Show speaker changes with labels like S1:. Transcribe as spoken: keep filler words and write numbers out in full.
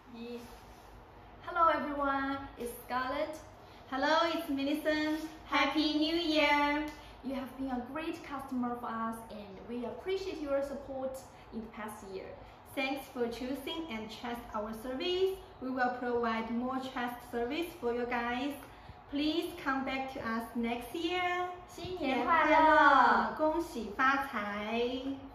S1: Yes. Hello everyone, it's Scarlett.
S2: Hello, it's Millicent. Happy New Year!
S1: You have been a great customer for us and we appreciate your support in the past year.
S2: Thanks for choosing and trust our service. We will provide more trust service for you guys. Please come back to us next year.
S1: 新年快乐！
S2: 恭喜发财！